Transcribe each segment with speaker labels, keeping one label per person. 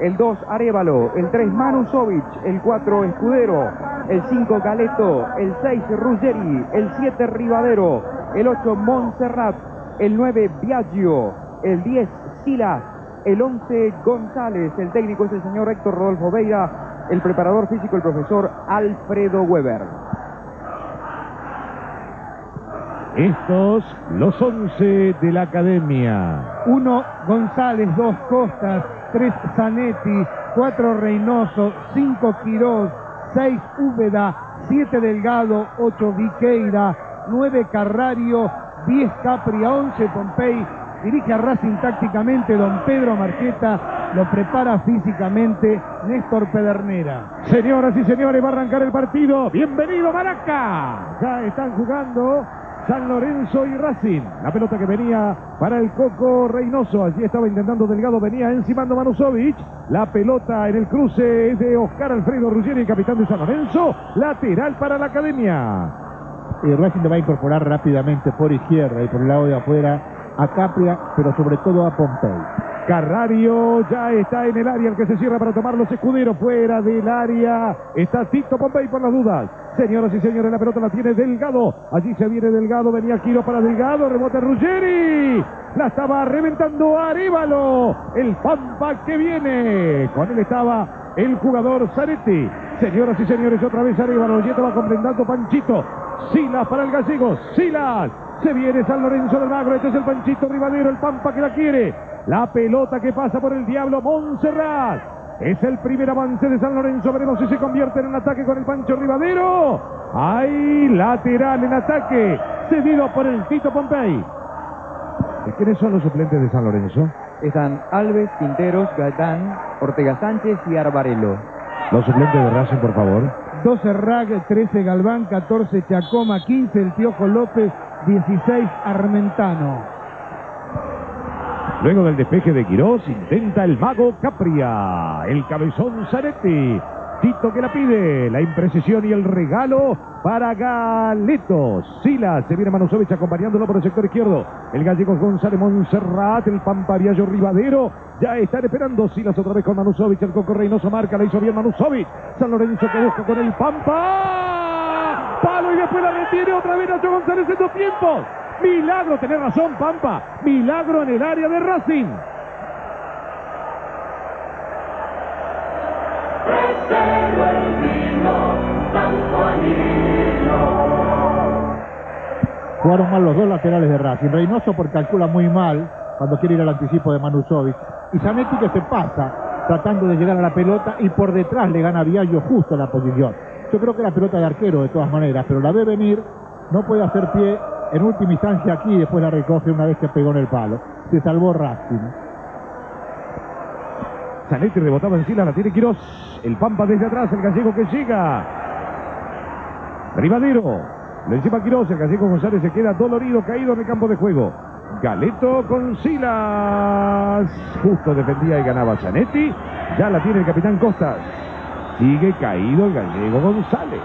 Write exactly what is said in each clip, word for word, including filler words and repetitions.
Speaker 1: el dos Arévalo, el tres Manusovic, el cuatro Escudero, el cinco Galeto, el seis Ruggeri, el siete Rivadero, el ocho Montserrat, el nueve Biagio, el diez Silas, el once González. El técnico es el señor Héctor Rodolfo Beira, el preparador físico el profesor Alfredo Weber.
Speaker 2: Estos los once de la academia.
Speaker 3: uno González, dos Costas, tres Zanetti, cuatro Reynoso, cinco Quirós, seis Úbeda, siete Delgado, ocho Viqueira, nueve Carrario, diez Capria, once Pompey. Dirige a Racing tácticamente don Pedro Marcheta, lo prepara físicamente Néstor Pedernera.
Speaker 2: Señoras y señores, va a arrancar el partido. ¡Bienvenido, Maraca! Ya están jugando San Lorenzo y Racing. La pelota que venía para el Coco Reynoso. Allí estaba intentando Delgado, venía encimando Manusovic. La pelota en el cruce es de Oscar Alfredo Ruggeri, el capitán de San Lorenzo. Lateral para la academia.
Speaker 4: Y Racing le va a incorporar rápidamente por izquierda y por el lado de afuera a Capria, pero sobre todo a Pompey.
Speaker 2: Carrario ya está en el área, el que se cierra para tomar los Escuderos. Fuera del área está Tito Pompey por las dudas. Señoras y señores, la pelota la tiene Delgado. Allí se viene Delgado, venía Quiro para Delgado, rebota Ruggeri. La estaba reventando Arévalo. El Pampa que viene. Con él estaba el jugador Zanetti. Señoras y señores, otra vez Arévalo. Ya va completando Panchito. Silas para el gallego. Silas. Se viene San Lorenzo del Magro. Este es el Panchito Rivadero, el Pampa que la quiere. La pelota que pasa por el diablo Montserrat. Es el primer avance de San Lorenzo. Veremos si se convierte en un ataque con el Pancho Rivadero. Hay lateral en ataque, cedido por el Tito Pompey. ¿Quiénes son los suplentes de San Lorenzo?
Speaker 1: Están Alves, Quinteros, Gaitán, Ortega Sánchez y Arbarelo.
Speaker 2: Los suplentes de Racing, por favor.
Speaker 3: doce Rag, trece Galván, catorce Chacoma, quince el Piojo López, dieciséis Armentano.
Speaker 2: Luego del despeje de Quirós, intenta el mago Capria. El cabezón Zanetti. Tito que la pide. La imprecisión y el regalo para Galeto. Silas, se viene Manusovic acompañándolo por el sector izquierdo. El gallego González Montserrat, el Pampariallo Rivadero. Ya están esperando Silas otra vez con Manusovic. El Coco Reynoso marca, la hizo bien Manusovic. San Lorenzo que busca con el Pampa. Palo y después la retiene otra vez Nacho González en dos tiempos. Milagro, tenés razón, Pampa. Milagro en el área de Racing.
Speaker 4: Jugaron mal los dos laterales de Racing. Reynoso porque calcula muy mal cuando quiere ir al anticipo de Manusovic. Y Zanetti que se pasa tratando de llegar a la pelota y por detrás le gana a Biagio justo en la posición. Yo creo que la pelota de arquero de todas maneras, pero la ve venir, no puede hacer pie. En última instancia aquí, después la recoge una vez que pegó en el palo. Se salvó Racing.
Speaker 2: Zanetti rebotaba encima, la tiene Quirós. El Pampa desde atrás, el gallego que llega. Rivadero. Le encima Quirós, el gallego González se queda dolorido, caído en el campo de juego. Galeto con Silas. Justo defendía y ganaba Zanetti. Ya la tiene el capitán Costas. Sigue caído el gallego González.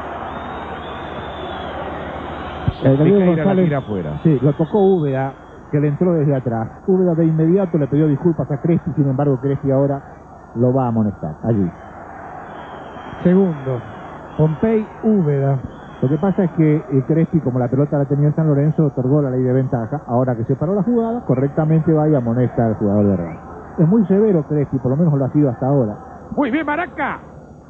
Speaker 4: El gallego González,
Speaker 2: afuera.
Speaker 4: Sí, lo tocó Úbeda, que le entró desde atrás. Úbeda de inmediato le pidió disculpas a Crespi, sin embargo Crespi ahora lo va a amonestar, allí.
Speaker 3: Segundo, Pompey Úbeda.
Speaker 4: Lo que pasa es que eh, Crespi, como la pelota la tenía San Lorenzo, otorgó la ley de ventaja. Ahora que se paró la jugada, correctamente va y amonesta al jugador de Racing. Es muy severo Crespi, por lo menos lo ha sido hasta ahora.
Speaker 2: Muy bien, Maraca.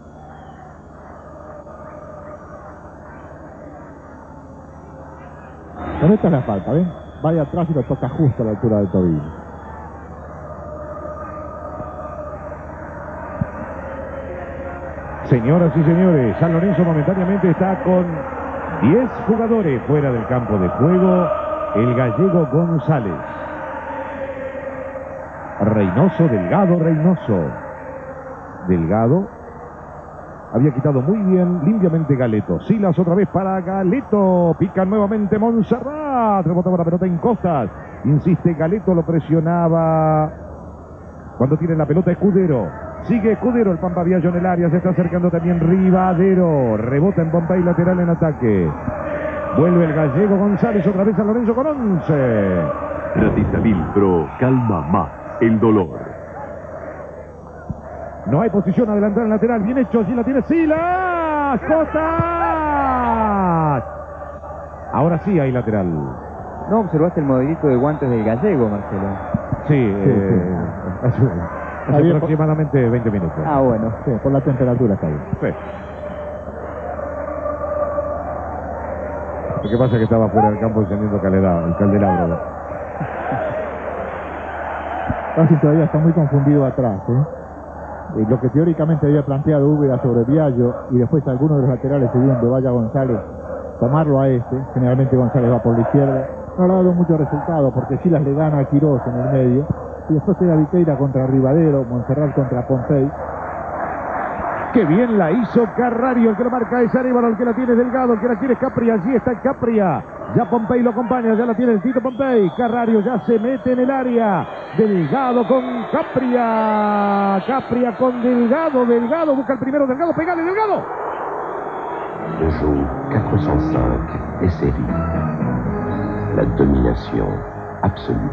Speaker 4: Con esta es la falta, ¿ven? Vaya atrás y lo toca justo a la altura del tobillo.
Speaker 2: Señoras y señores, San Lorenzo momentáneamente está con diez jugadores fuera del campo de juego. El gallego González. Reynoso, Delgado, Reynoso. Delgado. Había quitado muy bien, limpiamente Galeto. Silas otra vez para Galeto. Pica nuevamente Montserrat. Rebotaba la pelota en Costas. Insiste Galeto, lo presionaba. Cuando tiene la pelota Escudero. Sigue Escudero, el Pampa Biagio en el área. Se está acercando también Rivadero. Rebota en Pompey, lateral en ataque. Vuelve el gallego González otra vez a Lorenzo con once.
Speaker 5: Ratisamil Pro calma más el dolor.
Speaker 2: No hay posición adelantada en lateral. Bien hecho. Sí la tiene Silas. Costas. Ahora sí hay lateral.
Speaker 1: ¿No observaste el modelito de guantes del gallego, Marcelo?
Speaker 2: Sí, eh, hace, hace
Speaker 4: bien,
Speaker 2: aproximadamente veinte minutos.
Speaker 1: Ah, bueno.
Speaker 4: Sí, por la temperatura está bien.
Speaker 2: Sí. Lo que pasa es que estaba fuera del campo encendiendo el candelabro.
Speaker 4: Racing todavía está muy confundido atrás, ¿eh? Eh, lo que teóricamente había planteado Úbeda sobre Viallo y después algunos de los laterales seguían de Valla González, tomarlo a este, generalmente González va por la izquierda, no le ha dado mucho resultado porque Silas le gana a Quirós en el medio y después queda Viqueira contra Rivadero, Monserrat contra Pompey.
Speaker 2: ¡Qué bien la hizo Carrario! El que lo marca es Arévalo, el que la tiene es Delgado, el que la quiere es Capria, allí está Capria. Ya Pompey lo acompaña, ya la tiene el Tito Pompey. Carrario ya se mete en el área. Delgado con Capria. Capria con Delgado. Delgado busca el primero. Delgado, pegale, Delgado.
Speaker 5: Peugeot quatre cent cinq S-Serie. La domination absolue.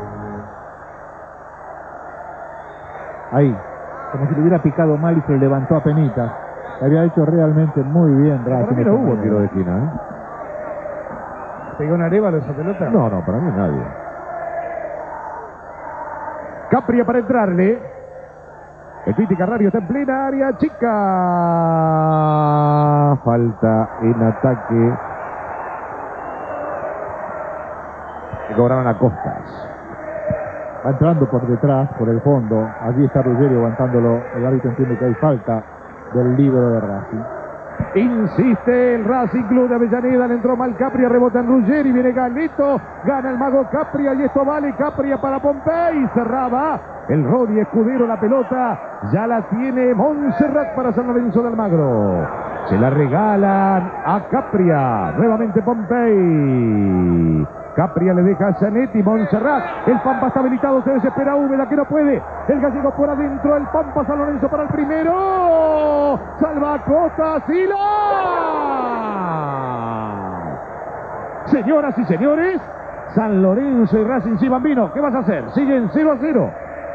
Speaker 4: Ahí, como si le hubiera picado mal y se le levantó a penitas. Había hecho realmente muy bien Racing.
Speaker 2: Para mí no hubo tiro de esquina, ¿eh?
Speaker 3: ¿Pegó en Arévalo esa pelota?
Speaker 2: No, no, para mí nadie. Capria para entrarle. El Piti Carrario está en plena área chica. Falta en ataque. Le cobraron a Costas.
Speaker 4: Va entrando por detrás, por el fondo. Allí está Ruggeri aguantándolo. El árbitro entiende que hay falta del líbero de Racing.
Speaker 2: Insiste el Racing Club de Avellaneda, le entró mal Capria, rebota en Ruggeri, viene Galito, gana el mago Capria y esto vale Capria para Pompey, cerraba el Rodi Escudero la pelota, ya la tiene Monserrat para San Lorenzo de Almagro, se la regalan a Capria, nuevamente Pompey. Capria le deja a Zanetti, Monserrat, el Pampa está habilitado, se desespera Úbeda que no puede, el gallego por adentro, el Pampa, San Lorenzo para el primero, salva Costa, Silas. Señoras y señores, San Lorenzo y Racing sí, Bambino, ¿qué vas a hacer? Siguen cero a cero.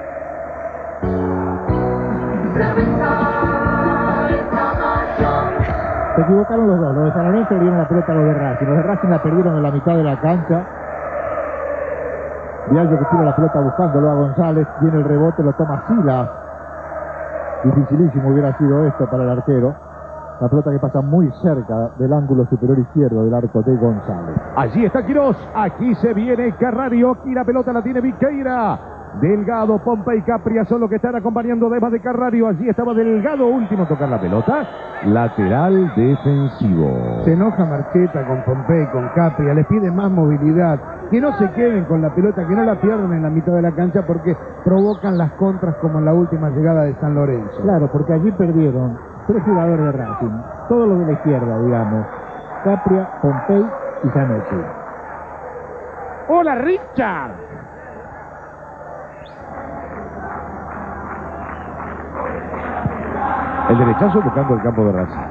Speaker 4: Se equivocaron los dos, los de San Lorenzo le dieron la pelota a los de Racing, los de Racing la perdieron en la mitad de la cancha. Viallo que tira la pelota buscándolo a González, viene el rebote, lo toma Silas. Dificilísimo hubiera sido esto para el arquero. La pelota que pasa muy cerca del ángulo superior izquierdo del arco de González.
Speaker 2: Allí está Quirós, aquí se viene Carrario, aquí la pelota la tiene Viqueira. Delgado, Pompey y Capria son los que están acompañando además de Carrario. Allí estaba Delgado, último a tocar la pelota. Lateral defensivo.
Speaker 3: Se enoja Marcheta con Pompey, con Capria, les pide más movilidad. Que no se queden con la pelota, que no la pierdan en la mitad de la cancha porque provocan las contras como en la última llegada de San Lorenzo.
Speaker 4: Claro, porque allí perdieron tres jugadores de Racing, todos los de la izquierda, digamos. Capria, Pompey y Zanetti.
Speaker 2: ¡Hola, Richard! El derechazo buscando el campo de Racing.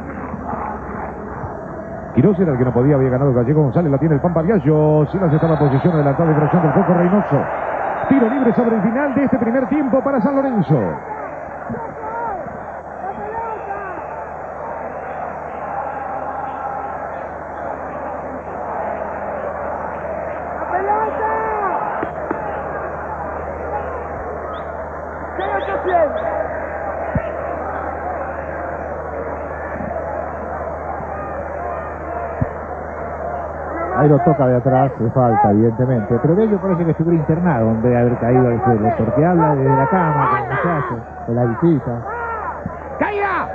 Speaker 2: Quirós era el que no podía, había ganado Gallego González, la tiene el Pampa Viallo. Silas está en la posición adelantada y fracción del Coco Reynoso. Tiro libre sobre el final de este primer tiempo para San Lorenzo.
Speaker 4: Ahí lo toca de atrás, le falta evidentemente, pero Bello parece que estuviera internado en vez de haber caído al suelo, porque habla desde la cama con el muchacho, de la visita.
Speaker 2: ¡Caiga!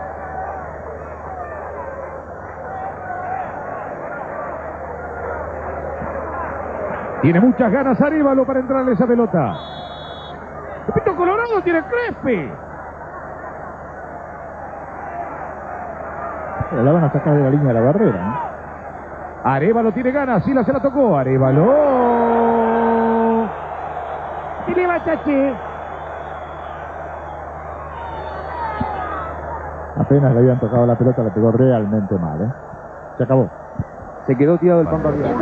Speaker 2: Tiene muchas ganas Arévalo para entrarle esa pelota. El Pito Colorado tiene Crespi.
Speaker 4: Pero la van a sacar de la línea de la barrera, ¿no?
Speaker 2: Arévalo tiene ganas, Silas se la tocó, Arévalo. Y le va Chache.
Speaker 4: Apenas le habían tocado la pelota, la pegó realmente mal, ¿eh? Se acabó.
Speaker 1: Se quedó tirado el Pampa Viallo.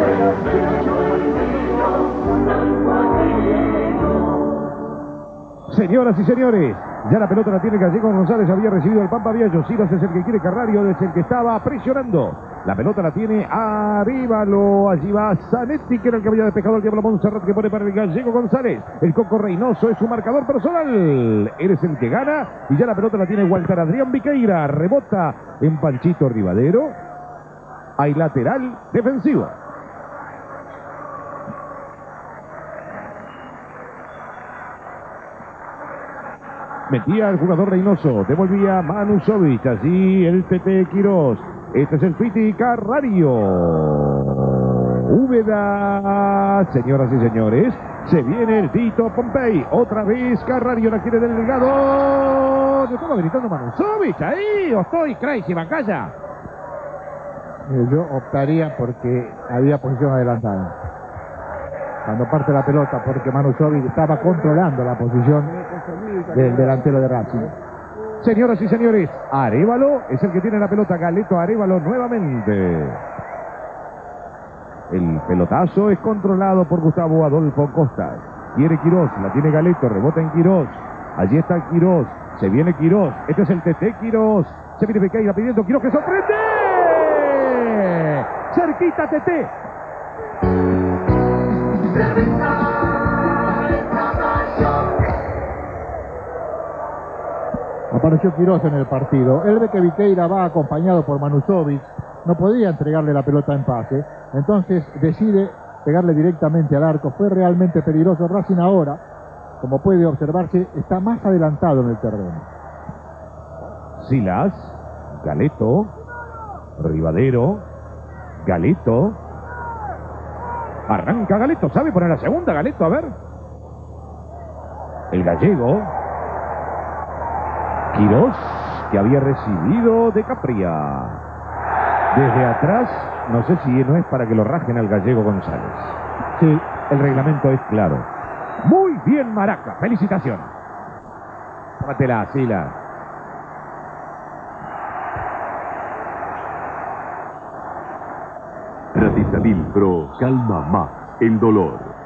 Speaker 2: Señoras y señores, Ya la pelota la tiene Gallego González, había recibido el Pampa Viallo. Silas es el que quiere, Carrario es el que estaba presionando. La pelota la tiene Arévalo, allí va Zanetti, que era el que había despejado el Diablo Montserrat, que pone para el Gallego González. El Coco Reynoso es su marcador personal. Eres el que gana y ya la pelota la tiene Walter Adrián Viqueira. Rebota en Panchito Rivadero. Hay lateral defensivo. Metía el jugador Reynoso, devolvía Manusovic, allí el Tete Quirós. Este es el Piti Carrario. Úbeda, señoras y señores, se viene el Tito Pompey. Otra vez Carrario la quiere Delgado. ¿Le estaba gritando Manusovic ahí? ¿O estoy crazy, Bancaya?
Speaker 4: Eh, yo optaría porque había posición adelantada. Cuando parte la pelota, porque Manusovic estaba controlando la posición del delantero de Racing.
Speaker 2: Señoras y señores, Arévalo es el que tiene la pelota. Galeto Arévalo nuevamente. El pelotazo es controlado por Gustavo Adolfo Costas. Quiere Quirós, la tiene Galeto, rebota en Quirós. Allí está Quirós, se viene Quirós. Este es el Tete Quirós. Se viene Bequeira pidiendo Quirós, que sorprende. Cerquita Tete.
Speaker 4: Apareció Quirós en el partido. Él ve que Viqueira va acompañado por Manusovic. No podía entregarle la pelota en pase. Entonces decide pegarle directamente al arco. Fue realmente peligroso. Racing ahora, como puede observarse, está más adelantado en el terreno.
Speaker 2: Silas, Galeto, Rivadero, Galeto. Arranca Galeto, ¿sabe poner la segunda Galeto? A ver. El gallego. Quirós, que había recibido de Capria. Desde atrás, no sé si no es para que lo rajen al gallego González. Sí, el reglamento es claro. Muy bien, Maraca. Felicitaciones. Tómatela, Silas.
Speaker 5: Ratisadil Pro calma más el dolor.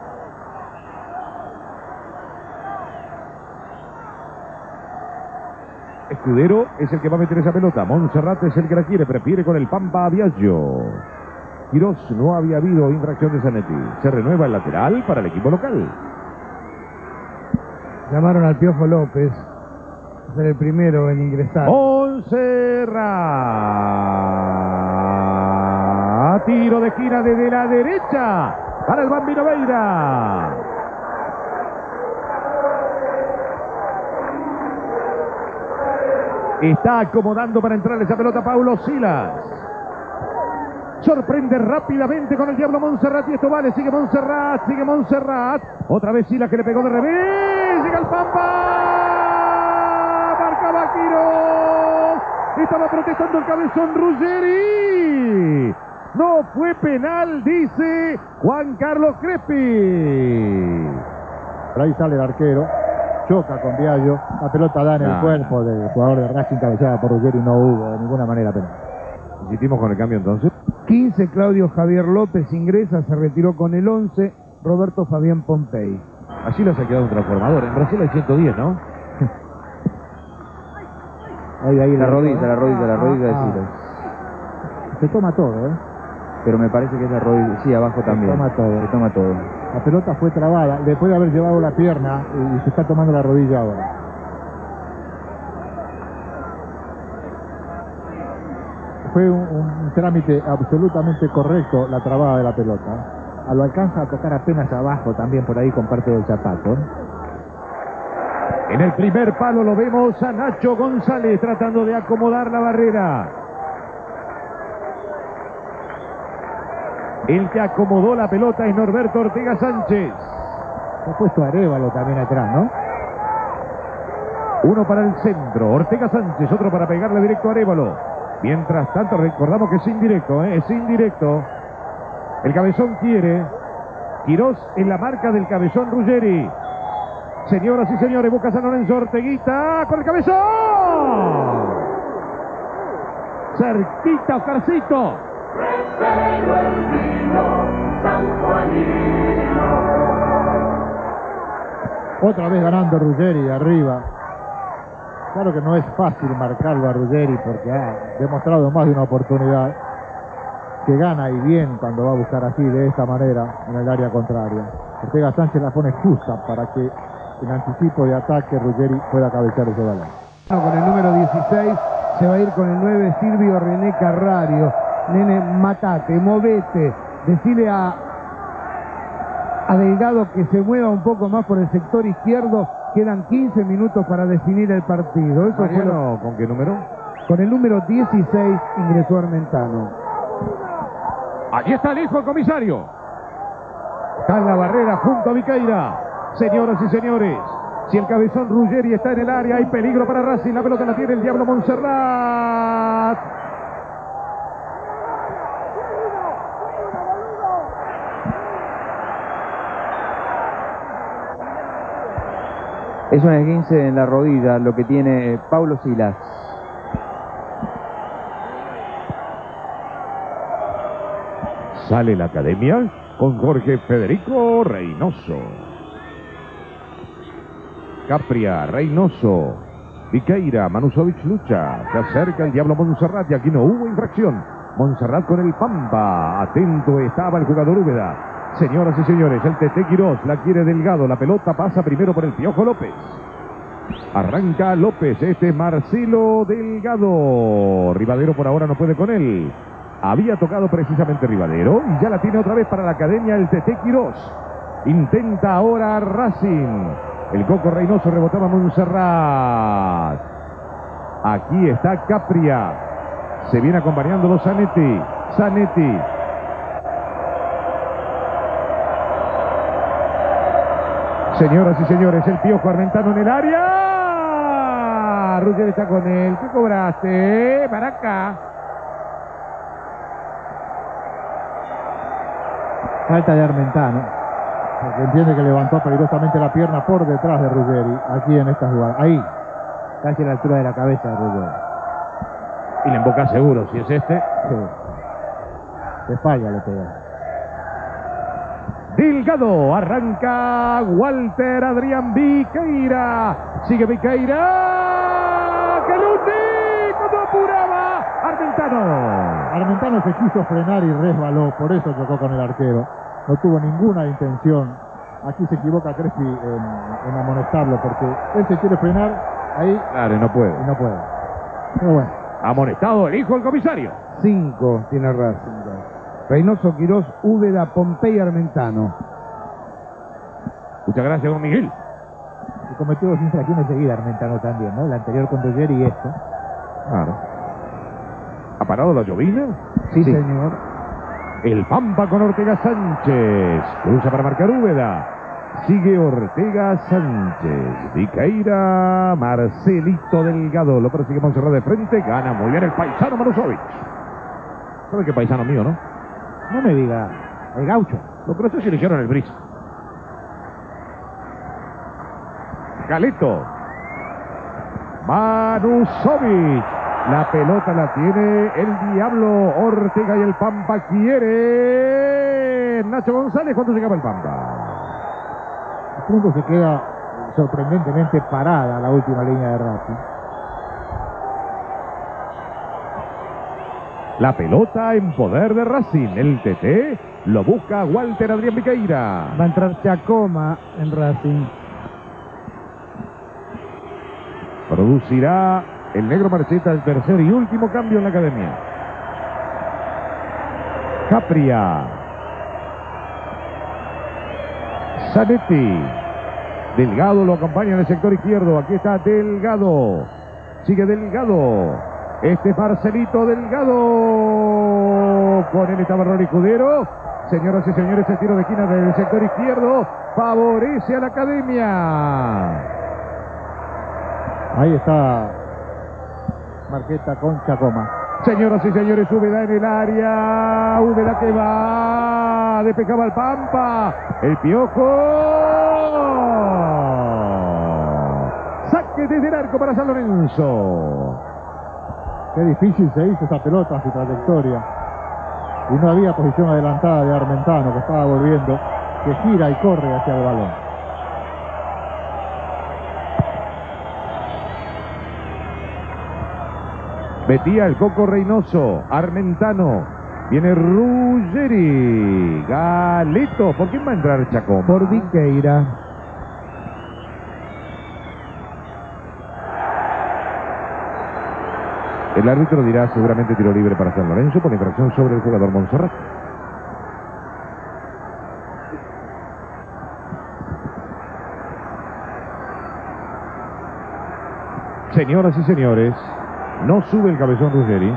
Speaker 2: Escudero es el que va a meter esa pelota. Montserrat es el que la quiere, prefiere con el Pampa Viallo. Quirós, no había habido infracción de Zanetti. Se renueva el lateral para el equipo local.
Speaker 3: Llamaron al Piojo López a ser el primero en ingresar.
Speaker 2: Montserrat. Tiro de esquina desde la derecha para el Bambino Veira. Está acomodando para entrar esa pelota Paulo Silas. Sorprende rápidamente con el Diablo Montserrat y esto vale. Sigue Montserrat, sigue Montserrat. Otra vez Silas que le pegó de revés. Llega el Pampa. Marcaba Quirós. Estaba protestando el cabezón Ruggeri. No fue penal, dice Juan Carlos Crespi.
Speaker 4: Por ahí sale el arquero. Choca con Viallo, la pelota da en el
Speaker 2: nah,
Speaker 4: cuerpo del jugador de Racing, cabeceada por Ruggeri, no hubo de ninguna manera penal.
Speaker 2: Insistimos con el cambio entonces.
Speaker 3: quince, Claudio Javier López ingresa, se retiró con el once, Roberto Fabián Pompey.
Speaker 2: Allí les ha quedado un transformador. En Brasil hay ciento diez, ¿no?
Speaker 4: Ahí, ahí
Speaker 6: La
Speaker 4: la
Speaker 6: rodilla, la rodilla, la rodilla de
Speaker 4: ah,
Speaker 6: Silas.
Speaker 4: Se toma todo, ¿eh?
Speaker 6: Pero me parece que es la rodilla, sí, abajo también.
Speaker 4: toma todo.
Speaker 6: Se toma todo.
Speaker 4: La pelota fue trabada, después de haber llevado la pierna y se está tomando la rodilla ahora. Fue un, un trámite absolutamente correcto la trabada de la pelota. A lo alcanza a tocar apenas abajo también por ahí con parte del zapato.
Speaker 2: En el primer palo lo vemos a Nacho González tratando de acomodar la barrera. El que acomodó la pelota es Norberto Ortega Sánchez.
Speaker 4: Se ha puesto Arévalo también atrás, ¿no?
Speaker 2: Uno para el centro, Ortega Sánchez, otro para pegarle directo a Arévalo. Mientras tanto, recordamos que es indirecto, ¿eh? Es indirecto. El cabezón quiere. Quirós en la marca del cabezón Ruggeri. Señoras y señores, busca San Lorenzo Orteguita con el cabezón. Cerquita, Oscarcito.
Speaker 4: Otra vez ganando Ruggeri de arriba. Claro que no es fácil marcarlo a Ruggeri porque ha demostrado más de una oportunidad que gana y bien cuando va a buscar así, de esta manera, en el área contraria. Ortega Sánchez la pone justa para que en anticipo de ataque Ruggeri pueda cabecear ese balón.
Speaker 3: Con el número dieciséis se va a ir con el nueve Silvio René Carrario. Nene, matate, movete, decile a, a Delgado que se mueva un poco más por el sector izquierdo. Quedan quince minutos para definir el partido. Eso fue lo...
Speaker 2: ¿Con qué número?
Speaker 3: Con el número dieciséis ingresó Armentano.
Speaker 2: Allí está el hijo del comisario. Está en la barrera junto a Viqueira. Señoras y señores, si el cabezón Ruggeri está en el área, hay peligro para Racing. La pelota la tiene el Diablo Montserrat.
Speaker 6: Es un esguince en la rodilla lo que tiene Paulo Silas.
Speaker 2: Sale la academia con Jorge Federico Reynoso. Capria, Reynoso, Viqueira, Manusovic lucha. Se acerca el Diablo Montserrat y aquí no hubo infracción. Montserrat con el Pampa. Atento estaba el jugador Úbeda. Señoras y señores, el Tete Quirós la quiere Delgado. La pelota pasa primero por el Piojo López. Arranca López. Este es Marcelo Delgado. Rivadero por ahora no puede con él. Había tocado precisamente Rivadero y ya la tiene otra vez para la academia el Tete Quirós. Intenta ahora Racing. El Coco Reynoso rebotaba Montserrat. Aquí está Capria. Se viene acompañándolo Zanetti. Zanetti. Señoras y señores, el Piojo Armentano en el área. Ruggeri está con él. ¿Qué cobraste? Para acá.
Speaker 4: Falta de Armentano, porque entiende que levantó peligrosamente la pierna por detrás de Ruggeri, aquí en esta jugada. Ahí, casi a la altura de la cabeza de Ruggeri.
Speaker 2: Y le emboca seguro, si es este.
Speaker 4: Sí. De espalda le pega.
Speaker 2: Delgado, arranca Walter Adrián Viqueira. Sigue Viqueira. ¡Caluti! ¡Cuando apuraba! Armentano.
Speaker 4: Armentano se quiso frenar y resbaló, por eso chocó con el arquero. No tuvo ninguna intención. Aquí se equivoca Crespi en, en amonestarlo, porque él se quiere frenar ahí.
Speaker 2: Claro, no puede.
Speaker 4: Y no puede. Pero bueno.
Speaker 2: Amonestado el hijo del comisario.
Speaker 3: Cinco tiene Racing. Reynoso, Quirós, Úbeda, Pompey, Armentano.
Speaker 2: Muchas gracias, don Miguel.
Speaker 4: Y cometió dos infracciones seguidas Armentano también, ¿no? La anterior con Ruggeri y esto.
Speaker 2: Claro. ¿Ha parado la llovina?
Speaker 3: Sí, sí, señor.
Speaker 2: El Pampa con Ortega Sánchez. Cruza para marcar Úbeda. Sigue Ortega Sánchez. Viqueira, Marcelito Delgado. Lo persigue Montserrat de frente. Gana muy bien el paisano Manusovic. ¿Sabe qué paisano mío, no?
Speaker 4: No me diga, el gaucho.
Speaker 2: Lo que no sé si le hicieron el bris. Galeto. Manusovic. La pelota la tiene el Diablo. Ortega y el Pampa quiere. Nacho González, ¿cuánto se acaba el Pampa?
Speaker 4: El punto se queda sorprendentemente parada la última línea de Racing.
Speaker 2: La pelota en poder de Racing. El T T lo busca Walter Adrián Viqueira.
Speaker 3: Va a entrar Chacoma en Racing.
Speaker 2: Producirá el negro Marcheta el tercer y último cambio en la academia. Capria. Zanetti. Delgado lo acompaña en el sector izquierdo. Aquí está Delgado. Sigue Delgado. Este es Marcelito Delgado. Con él estaba Rory Escudero. Señoras y señores, el tiro de esquina del sector izquierdo favorece a la academia.
Speaker 4: Ahí está Marqueta con Chacoma.
Speaker 2: Señoras y señores, Úbeda en el área. Úbeda que va. Despejaba el Pampa. El Piojo. Saque desde el arco para San Lorenzo.
Speaker 4: Qué difícil se hizo esa pelota en su trayectoria. Y no había posición adelantada de Armentano, que estaba volviendo, que gira y corre hacia el balón.
Speaker 2: Metía el Coco Reynoso, Armentano, viene Ruggeri, Galeto. ¿Por quién va a entrar Chacoma?
Speaker 3: Por Viqueira.
Speaker 2: El árbitro dirá seguramente tiro libre para San Lorenzo por infracción sobre el jugador Monserrat. Señoras y señores, no sube el cabezón Ruggeri.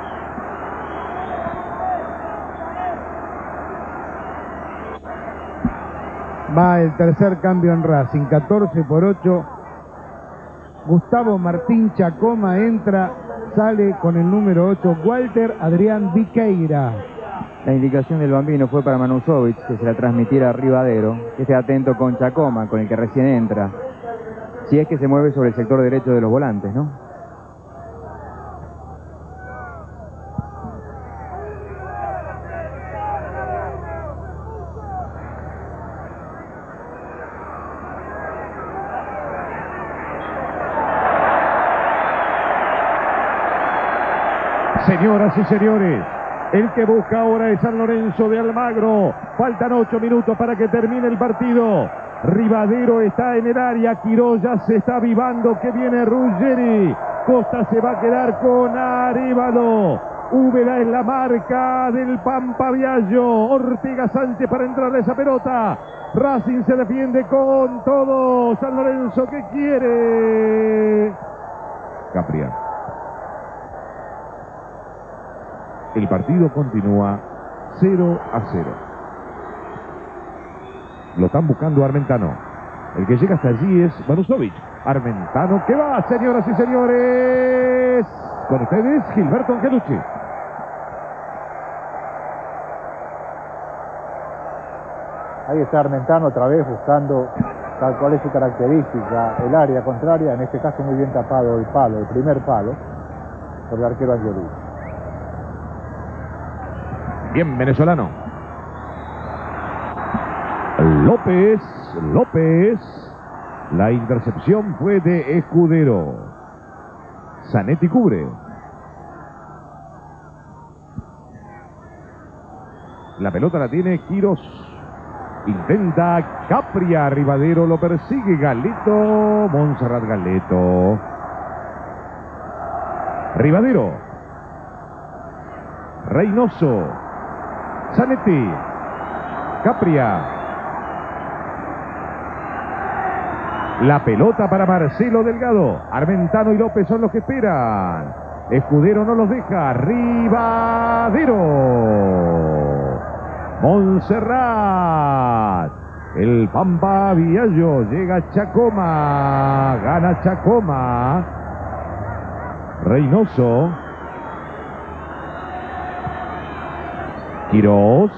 Speaker 3: Va el tercer cambio en Racing, catorce por ocho. Gustavo Martín Chacoma entra, sale con el número ocho, Walter Adrián Viqueira.
Speaker 6: La indicación del bambino fue para Manusovic, que se la transmitiera a Rivadero, que esté atento con Chacoma, con el que recién entra. Si es que se mueve sobre el sector derecho de los volantes, ¿no?
Speaker 2: Señoras y señores, el que busca ahora es San Lorenzo de Almagro. Faltan ocho minutos para que termine el partido. Rivadero está en el área, Quirós ya se está avivando, que viene Ruggeri. Costa se va a quedar con Arévalo. Úbeda es la marca del Pampa Viallo. Ortega Sánchez para entrarle esa pelota. Racing se defiende con todo. San Lorenzo, ¿qué quiere? Capria. El partido continúa cero a cero. Lo están buscando Armentano. El que llega hasta allí es Manusovic. Armentano, que va, señoras y señores. Con ustedes, Gilberto Angelucci.
Speaker 4: Ahí está Armentano otra vez buscando tal cual es su característica, el área contraria, en este caso muy bien tapado el palo, el primer palo, por el arquero Angelucci.
Speaker 2: Bien, venezolano. López, López. La intercepción fue de Escudero. Zanetti cubre. La pelota la tiene Quirós. Intenta Capria, Rivadero lo persigue, Galeto, Monserrat Galeto. Rivadero. Reynoso. Zanetti. Capria. La pelota para Marcelo Delgado. Armentano y López son los que esperan. Escudero no los deja. Rivadero. Monserrat. El Pampa Viallo. Llega Chacoma. Gana Chacoma. Reynoso. Quirós.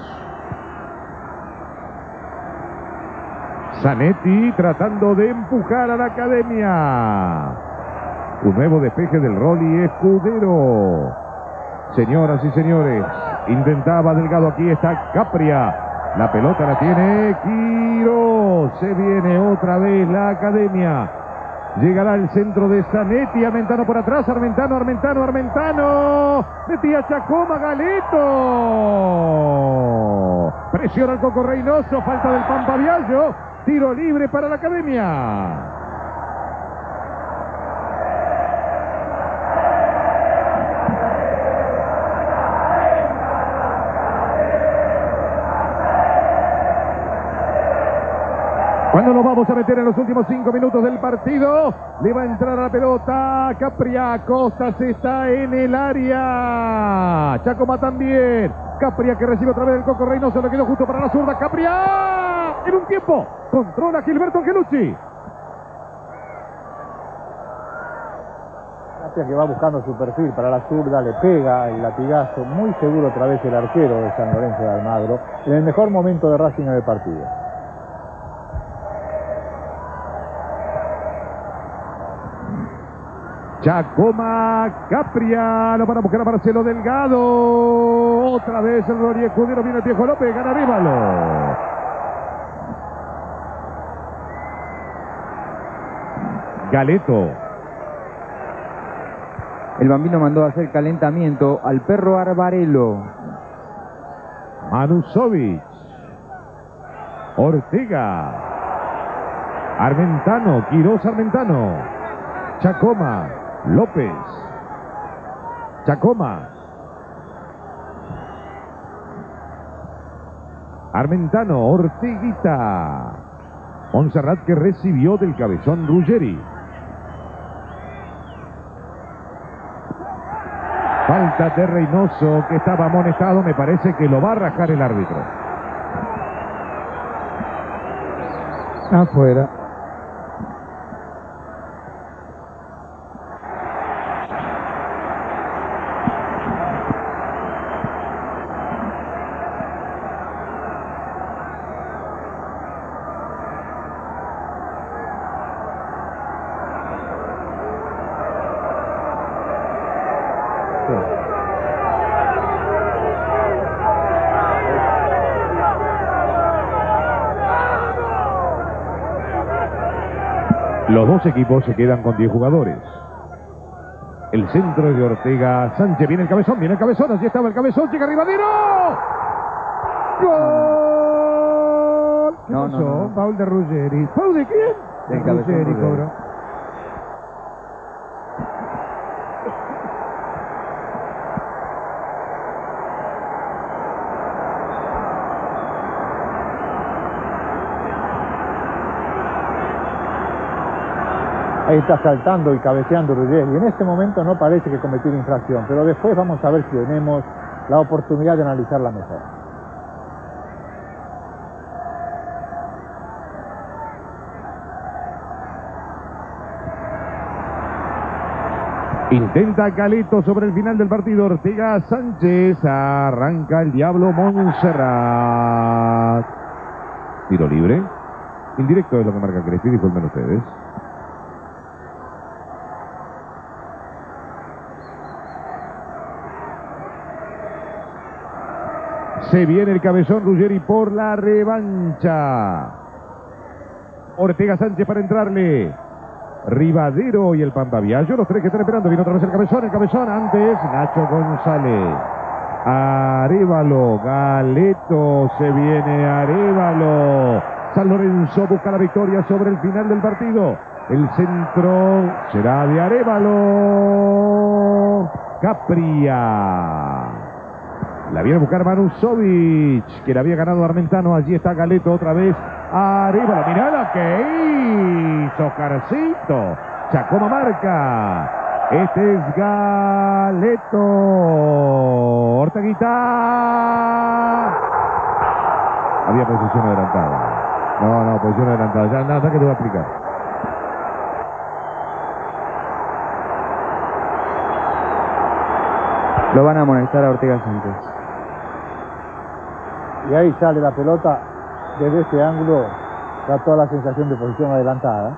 Speaker 2: Zanetti tratando de empujar a la academia. Un nuevo despeje del Rolly Escudero. Señoras y señores, intentaba Delgado, aquí está Capria. La pelota la tiene Quirós. Se viene otra vez la academia. Llegará el centro de Zanetti. Armentano por atrás. Armentano, Armentano, Armentano. Metía Chacoma, Galeto. Presiona el Coco Reynoso. Falta del Pampa Viallo. Tiro libre para la academia. Cuando nos vamos a meter en los últimos cinco minutos del partido, le va a entrar a la pelota Capria. Costas está en el área. Chacoma también. Capria que recibe otra vez el Coco Reynoso. Le quedó justo para la zurda. Capria. En un tiempo. Controla Gilberto Angelucci.
Speaker 4: Capria que va buscando su perfil para la zurda. Le pega el latigazo. Muy seguro otra vez el arquero de San Lorenzo de Almagro. En el mejor momento de Racing en el partido.
Speaker 2: Chacoma, Capria, lo van a buscar a Marcelo Delgado. Otra vez el Rolly Escudero, viene el viejo López, gana Arévalo. Galeto.
Speaker 6: El Bambino mandó a hacer calentamiento al perro Arbarelo.
Speaker 2: Manusovic. Ortega. Armentano, Quirós Armentano. Chacoma, López. Chacoma. Armentano, Orteguita. Montserrat que recibió del cabezón Ruggeri. Falta de Reynoso, que estaba amonestado. Me parece que lo va a rajar el árbitro.
Speaker 3: Afuera.
Speaker 2: Los dos equipos se quedan con diez jugadores. El centro es de Ortega Sánchez. Viene el cabezón, viene el cabezón. Allí estaba el cabezón. Llega Rivadero. ¡Gol! ¿Qué
Speaker 6: No,
Speaker 2: pasó?
Speaker 6: no, no.
Speaker 3: Foul de Ruggeri. ¿Foul de quién?
Speaker 6: Del cabezón
Speaker 3: Ruggeri
Speaker 6: Ruggeri.
Speaker 3: cobró.
Speaker 4: Ahí está saltando y cabeceando Ruggeri. En este momento no parece que cometió una infracción, pero después vamos a ver si tenemos la oportunidad de analizarla mejor.
Speaker 2: Intenta Galeto sobre el final del partido. Ortega Sánchez. Arranca el Diablo Montserrat. Tiro libre. Indirecto es lo que marca Crespi. Disculpen ustedes. Se viene el cabezón Ruggeri por la revancha. Ortega Sánchez para entrarle. Rivadero y el Pampa Viallo, los tres que están esperando. Viene otra vez el cabezón, el cabezón antes. Nacho González. Arévalo, Galeto, se viene Arévalo. San Lorenzo busca la victoria sobre el final del partido. El centro será de Arévalo. Capria. La viene a buscar Manusovic, que la había ganado Armentano. Allí está Galeto otra vez. Arévalo, mirá lo que hizo Carcito. Chacoma marca. Este es Galeto. Orteguita. Había posición adelantada. No, no, posición adelantada. Ya nada que te voy a explicar.
Speaker 6: Lo van a amonestar a Ortega Sánchez.
Speaker 4: Y ahí sale la pelota. Desde este ángulo da toda la sensación de posición adelantada.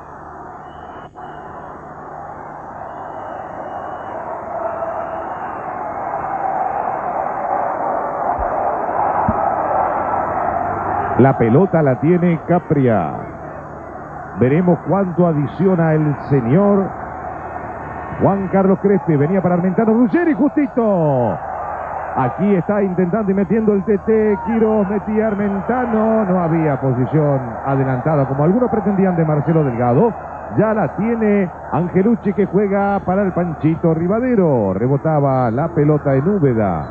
Speaker 2: La pelota la tiene Capria. Veremos cuánto adiciona el señor Juan Carlos Crespi. Venía para Armentano. Ruggeri justito. Aquí está intentando y metiendo el T T. Quirós metía Armentano. No había posición adelantada como algunos pretendían de Marcelo Delgado. Ya la tiene Angelucci, que juega para el Panchito Rivadero. Rebotaba la pelota en Úbeda.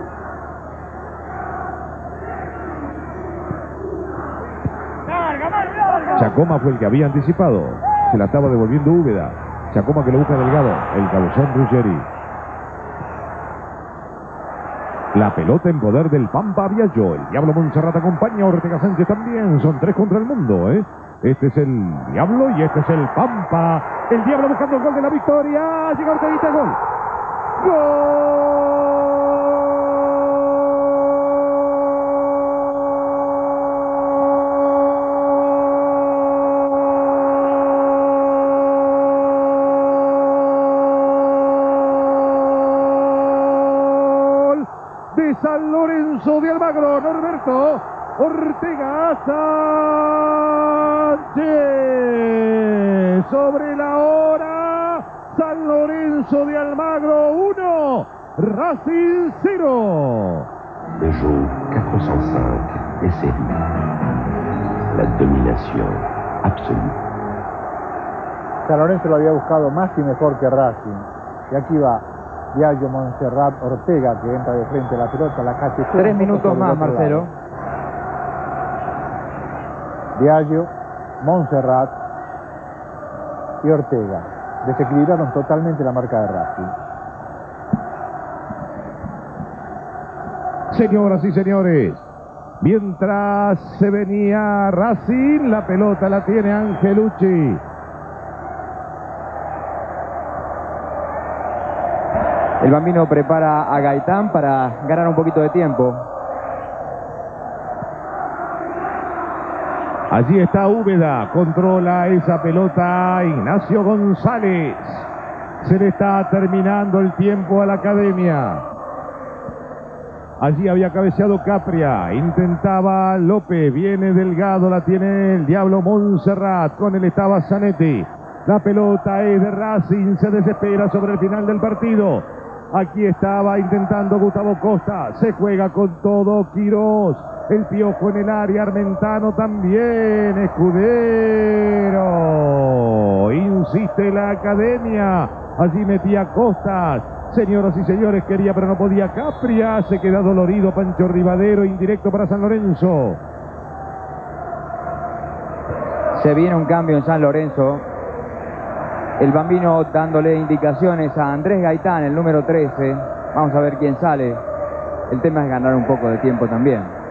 Speaker 2: Chacoma fue el que había anticipado. Se la estaba devolviendo Úbeda. Chacoma que lo busca Delgado. El cabezón Ruggeri. La pelota en poder del Pampa Viallo. El Diablo Montserrat acompaña a Ortega Sánchez también. Son tres contra el mundo, ¿eh? Este es el Diablo y este es el Pampa. El Diablo buscando el gol de la victoria. Llega Orteguita, gol. ¡Gol! De San Lorenzo de Almagro, Norberto Ortega Sánchez. Sobre la hora, San Lorenzo de Almagro uno, Racing cero.
Speaker 7: Peugeot quatre cent cinq S R I. La dominación absoluta.
Speaker 4: San Lorenzo lo había buscado más y mejor que Racing. Y aquí va Biagio, Montserrat, Ortega, que entra de frente a la pelota, la calle.
Speaker 6: Tres minutos más, Marcelo.
Speaker 4: Biagio, Montserrat y Ortega desequilibraron totalmente la marca de Racing.
Speaker 2: Señoras y señores, mientras se venía Racing, la pelota la tiene Angelucci.
Speaker 6: El Bambino prepara a Gaitán para ganar un poquito de tiempo.
Speaker 2: Allí está Úbeda, controla esa pelota Ignacio González. Se le está terminando el tiempo a la academia. Allí había cabeceado Capria, intentaba López, viene Delgado, la tiene el Diablo Montserrat, con él estaba Zanetti. La pelota es de Racing, se desespera sobre el final del partido. Aquí estaba intentando Gustavo Costa, se juega con todo Quirós. El Piojo en el área, Armentano también, Escudero. Insiste la academia, allí metía Costas. Señoras y señores, quería pero no podía Capria, se queda dolorido Pancho Rivadero, indirecto para San Lorenzo.
Speaker 6: Se viene un cambio en San Lorenzo. El Bambino dándole indicaciones a Andrés Gaitán, el número trece. Vamos a ver quién sale. El tema es ganar un poco de tiempo también.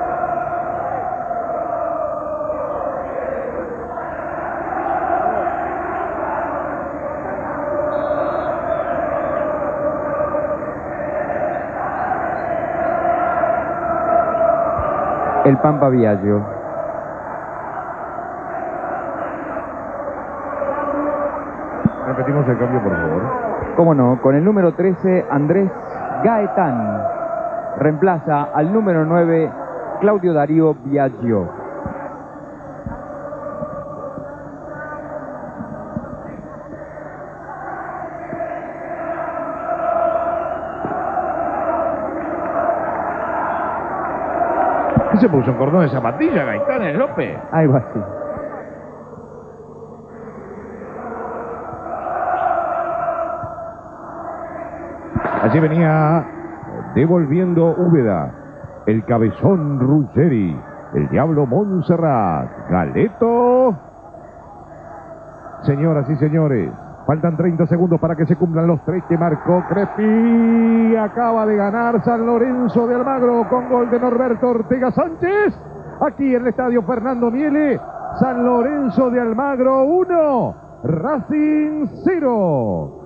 Speaker 6: El Pampa Biagio.
Speaker 2: Repetimos el cambio, por favor.
Speaker 6: Cómo no, con el número trece, Andrés Gaetán. Reemplaza al número nueve, Claudio Darío Biagio.
Speaker 2: ¿Qué se puso? ¿Un cordón de zapatilla, Gaitán, el López?
Speaker 6: Algo así.
Speaker 2: Allí venía devolviendo Úbeda, el Cabezón Ruggeri, el Diablo Montserrat, Galeto. Señoras y señores, faltan treinta segundos para que se cumplan los tres que marcó Crespi. Acaba de ganar San Lorenzo de Almagro con gol de Norberto Ortega Sánchez. Aquí en el estadio Fernando Miele, San Lorenzo de Almagro uno, Racing cero.